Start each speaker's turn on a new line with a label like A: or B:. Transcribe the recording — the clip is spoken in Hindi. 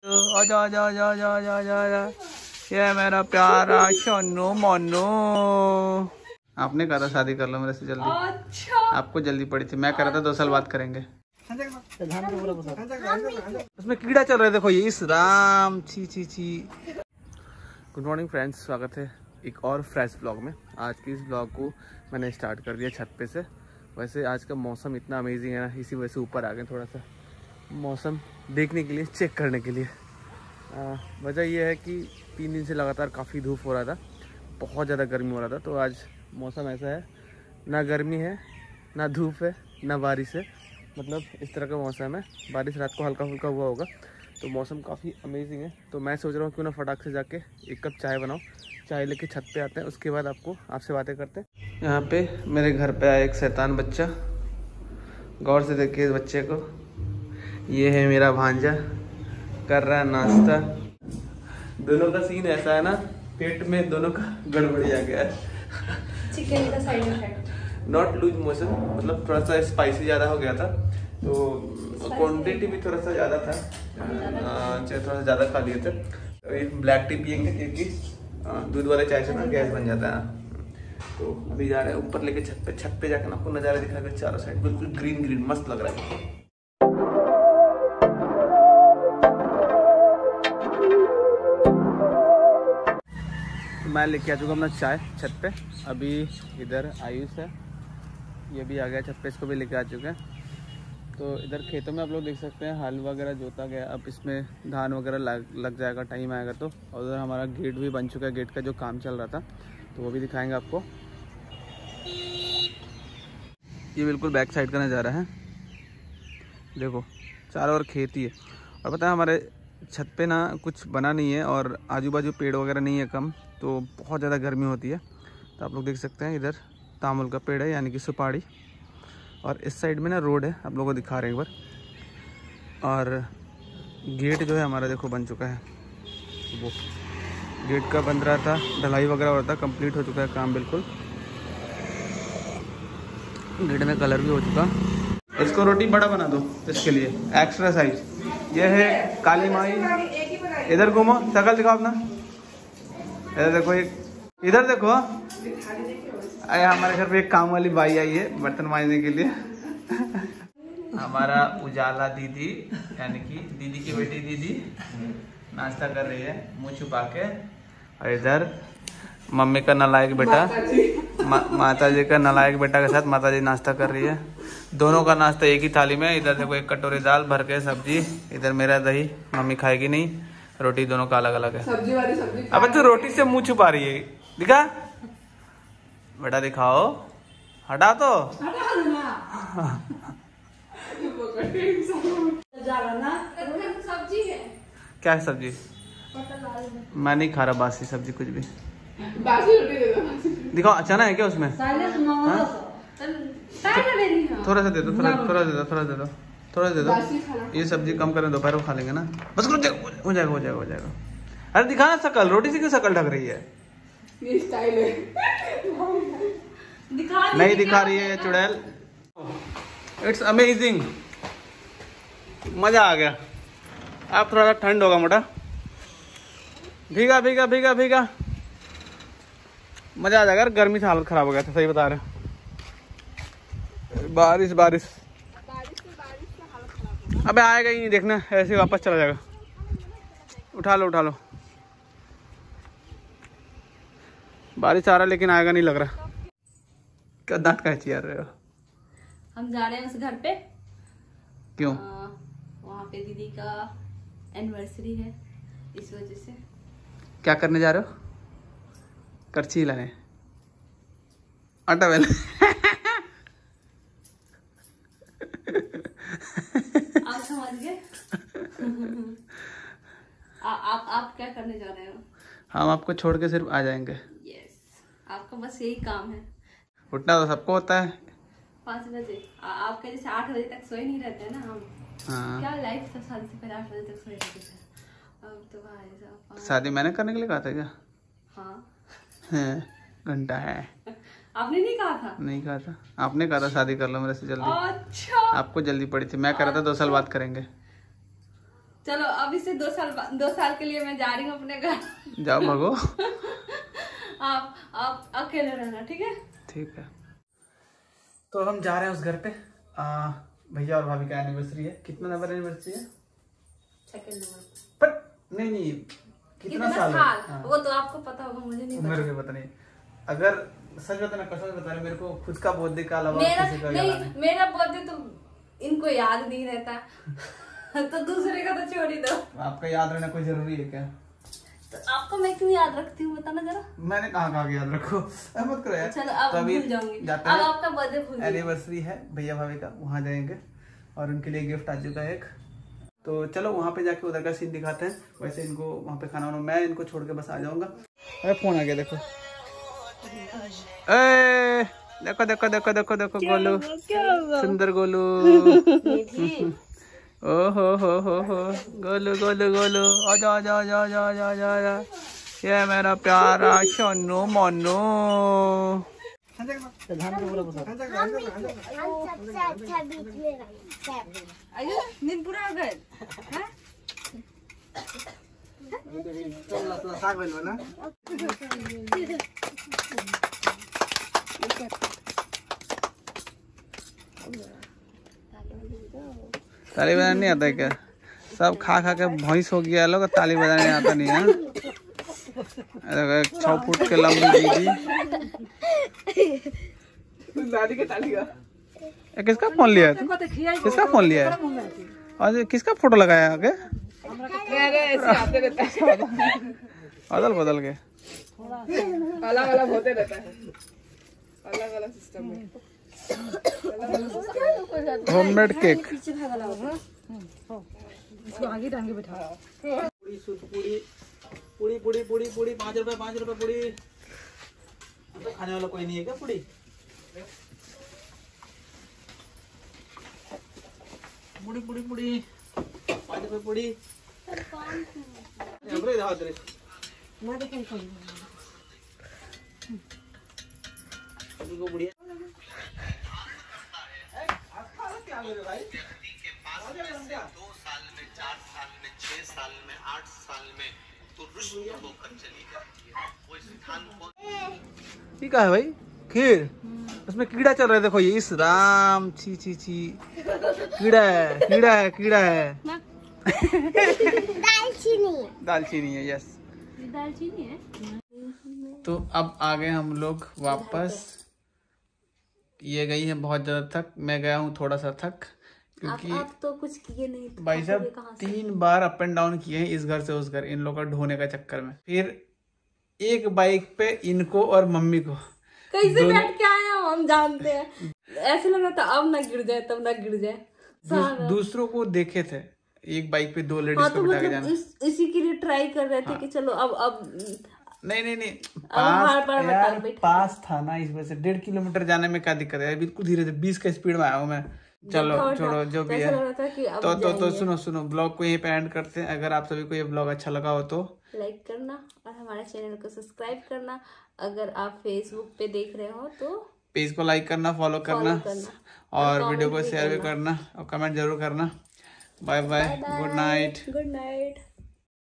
A: आजा आजा आजा आजा आजा आजा आजा, ये मेरा प्यारा सोनू मोनू। आपने कहा था शादी कर लो मेरे से जल्दी। अच्छा। आपको जल्दी पड़ी थी, मैं कह रहा था 2 साल बाद करेंगे। उसमें कीड़ा चल रहा है, देखो ये इस राम छी छी छी। गुड मॉर्निंग फ्रेंड्स, स्वागत है एक और फ्रेश ब्लॉग में। आज की इस ब्लॉग को मैंने स्टार्ट कर दिया छत पे से। वैसे आज का मौसम इतना अमेजिंग है ना, इसी वजह से ऊपर आ गए थोड़ा सा मौसम देखने के लिए, चेक करने के लिए। वजह यह है कि 3 दिन से लगातार काफ़ी धूप हो रहा था, बहुत ज़्यादा गर्मी हो रहा था। तो आज मौसम ऐसा है, ना गर्मी है ना धूप है ना बारिश है, मतलब इस तरह का मौसम है। बारिश रात को हल्का फुल्का हुआ होगा, तो मौसम काफ़ी अमेजिंग है। तो मैं सोच रहा हूँ क्यों ना फटाक से जाके 1 कप चाय बनाओ, चाय लेके छत पे आते हैं, उसके बाद आपसे बातें करते हैं। यहाँ पे मेरे घर पे आया एक शैतान बच्चा, गौर से देखिए इस बच्चे को। ये है मेरा भांजा, कर रहा है नाश्ता। दोनों का सीन ऐसा है ना, पेट में दोनों का गड़बड़िया गया है।
B: चिकन का side effect,
A: not loose motion, मतलब थोड़ा सा स्पाइसी ज़्यादा हो गया था, तो क्वांटिटी भी थोड़ा सा ज़्यादा था, थोड़ा सा ज़्यादा खा लिए थे। तो ब्लैक टी पियेंगे क्योंकि दूध वाले चाय से ना गैस बन जाता है। तो अभी जा रहे हैं ऊपर लेके छत पे जाकर आपको नज़ारा दिखाएगा। चारों साइड बिल्कुल ग्रीन ग्रीन मस्त लग रहा है। मैं लेके आ चुका अपना चाय छत पे। अभी इधर आयुष है, ये भी आ गया छत पे, इसको भी लेके आ चुके हैं। तो इधर खेतों में आप लोग देख सकते हैं हल वगैरह जोता गया, अब इसमें धान वगैरह लग जाएगा, टाइम आएगा तो। और उधर हमारा गेट भी बन चुका है, गेट का जो काम चल रहा था तो वो भी दिखाएंगे आपको। ये बिल्कुल बैक साइड का नज़ारा है, देखो चारों ओर खेती है। और पता है हमारे छत पे ना कुछ बना नहीं है और आजू बाजू पेड़ वगैरह नहीं है कम, तो बहुत ज़्यादा गर्मी होती है। तो आप लोग देख सकते हैं इधर तामुल का पेड़ है, यानी कि सुपारी, और इस साइड में ना रोड है, आप लोगों को दिखा रहे हैं एक बार। और गेट जो है हमारा देखो बन चुका है, वो गेट का बन रहा था, ढलाई वगैरह हो रहा था, कंप्लीट हो चुका है काम बिल्कुल। गेट में कलर भी हो चुका। इसको रोटी बड़ा बना दो, इसके लिए एक्स्ट्रा साइज। ये है काली माई, इधर घूमो, शकल दिखाओ अपना, इधर देखो, एक इधर देखो। अरे हमारे घर पे एक काम वाली बाई आई है बर्तन मांजने के लिए। हमारा उजाला दीदी, यानी कि दीदी की बेटी दीदी नाश्ता कर रही है मुंह छुपा के। और इधर मम्मी का नालायक बेटा, माता जी का नालायक बेटा के साथ माता जी नाश्ता कर रही है। दोनों का नाश्ता एक ही थाली में। इधर देखो एक कटोरी दाल भर के सब्जी, इधर मेरा दही, मम्मी खाएगी नहीं, रोटी दोनों का अलग अलग है। सब्जी वाली सब्जी। अब तो रोटी से मुंह छुपा रही है, दिखा बेटा, दिखाओ, हटा तो।
B: सब्जी है,
A: क्या सब्जी? मैं नहीं खा रहा बासी सब्जी कुछ भी।
B: बासी रोटी दे दो।
A: दिखाओ, चना है क्या उसमें? थोड़ा सा दे दो, थोड़ा दे दो। ये सब्जी कम करें, दोपहर को खा लेंगे ना, बस हो जाएगा हो जाएगा। अरे दिखाना शकल, रोटी से क्यों शकल ढक रही है?
B: ये स्टाइल है।
A: नहीं दिखा रही है चुड़ैल। इट्स अमेजिंग, मजा आ गया। अब थोड़ा सा ठंड होगा मोटा, भीगा भीगा भीगा भीगा, मजा आ जाएगा। गर्मी से हालत खराब हो गया था, सही बता रहे। बारिश बारिश अबे आएगा ही नहीं, देखना ऐसे वापस चला जाएगा। उठा लो उठा लो, बारिश आ रहा लेकिन आएगा नहीं लग रहा। क्या दांत का चिया रहे हो?
B: हम जा रहे हैं उस घर पे।
A: क्यों?
B: वहाँ पे दीदी का एनिवर्सरी है, इस वजह से।
A: क्या करने जा रहे हो? करछी लाने, आटा बेल।
B: आप समझ गए। आप क्या करने जा रहे हो?
A: हम आपको छोड़ के सिर्फ आ जाएंगे।
B: यस, आपका बस यही काम है।
A: उठना तो सबको होता है
B: 5 बजे। आपके जैसे 8 बजे तक सोए नहीं रहते हैं ना हम।
A: हाँ।
B: क्या लाइफ था, शादी से पहले 8 बजे तक सोए रहते थे। अब तो भाई साहब,
A: शादी मैंने करने के लिए कहा था क्या?
B: हाँ
A: घंटा है।
B: आपने नहीं कहा था?
A: नहीं कहा था, आपने कहा था शादी कर लो मेरे से जल्दी।
B: अच्छा।
A: आपको जल्दी पड़ी थी, मैं कह रहा था 2 साल बाद करेंगे।
B: चलो अभी से 2 साल के लिए मैं जा रही हूँ अपने घर।
A: जाओ भागो।
B: आप अकेले रहना, ठीक है?
A: ठीक है। तो हम जा रहे हैं उस घर पे। भैया और भाभी का एनिवर्सरी है। कितना नंबर एनिवर्सरी है?
B: 2nd number.
A: पर नहीं कितना साल है? हाँ।
B: वो तो आपको पता होगा, मुझे नहीं पता।
A: मेरे को पता नहीं। अगर सच बताना, कसम बता रहे, मेरे को खुद का बर्थडे का अलावा किसी का याद नहीं।
B: मेरा बर्थडे तो इनको याद नहीं रहता। तो दूसरे का तो छोड़ ही दो।
A: आपका याद रहना कोई जरूरी है क्या?
B: तो आपको मैं क्यों याद रखती हूँ, बताना जरा।
A: मैंने कहा याद रखो, मत करो यार।
B: चलो अब भूल जाऊंगी। अब आपका बर्थडे भूल जाऊंगी। एनिवर्सरी
A: है भैया भाभी का, वहाँ जाएंगे और उनके लिए गिफ्ट आ चुका है एक। तो चलो वहाँ पे जाके उधर का सीन दिखाते हैं। वैसे इनको वहाँ पे खाना वाना, मैं इनको छोड़ के बस आ जाऊंगा। अरे फोन आ गया, देखो। देखो देखो देखो देखो देखो गोलू, सुंदर गोलू। ओ हो गोलू गोलू गोलू, आजा आजा आजा आजा आजा आजा आजा, ये मेरा प्यारा सोनू मोनू।
B: नींद पूरा हो गए?
A: ताली बजाना नहीं आता है क्या? सब खा खा के भैंस हो गया लोग, ताली बजाने नहीं आता नहीं है। 6 फुट के लंबी दीदी। दादी के ताली का किसका फोन लिया है? किसका फोन लिया है? और किसका फोटो लगाया आगे? बदल बदल के
C: अलग अलग होते रहता है, अलग अलग सिस्टम में।
A: Homemade cake.
C: आगे टांगे बैठा।
A: पूड़ी पूड़ी पूड़ी पूड़ी 5 रुपए 5 रुपए पूड़ी। खाने वाला कोई नहीं है क्या? पूड़ी पूड़ी पूड़ी पूड़ी 5 रुपए पूड़ी। बुढ़िया भाई 2 साल में 4 साल में 6 साल में 8 साल में तो रुष्ट होकर चली जाती है। वो स्थान ठीक है भाई। खीर, उसमें कीड़ा चल रहा है, देखो ये। इस राम, छी छी छी, कीड़ा है कीड़ा है कीड़ा है। दालचीनी है, यस
B: दालचीनी है।
A: तो अब आ गए हम लोग वापस। ये गई है बहुत ज्यादा थक, मैं गया हूँ थोड़ा सा थक, क्योंकि
B: आप तो कुछ किए नहीं।
A: भाई साहब 3 बार अप एंड डाउन किए हैं इस घर से उस घर, इन लोगों का ढोने का चक्कर में। फिर एक बाइक पे इनको और मम्मी को
B: कैसे बैठ के आए हम जानते हैं। ऐसे लग रहा था अब ना गिर जाए तब ना गिर जाए।
A: दूसरों को देखे थे एक बाइक पे 2 लेडीज को बिठा के जाना।
B: इसी के लिए ट्राई कर रहे थे कि चलो अब
A: नहीं पास था ना, इस वजह से 1.5 किलोमीटर जाने में क्या दिक्कत है? बिल्कुल धीरे धीरे 20 का स्पीड में आया हूँ मैं। चलो छोड़ो जो भी है। तो सुनो ब्लॉग को यहीं पे एंड करते हैं। अगर आप सभी को ये ब्लॉग अच्छा लगा हो तो
B: लाइक करना और हमारे चैनल को सब्सक्राइब करना। अगर आप फेसबुक पे देख रहे हो तो
A: पेज को लाइक करना, फॉलो करना और वीडियो को शेयर भी करना और कमेंट जरूर करना। Bye bye, good night.